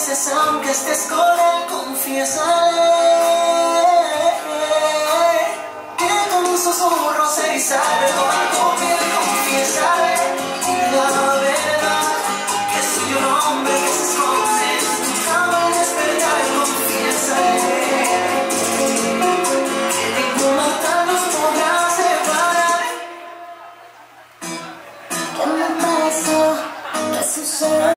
veces aunque estés con él, confiésale que con un susurro se erizabe toda tu piel. Confiésale la verdad, que soy un hombre que se esconde en tu cama al despertar. Confiésale que ningún mortal nos podrá separar. ¿Qué me pasó? ¿Qué sucede?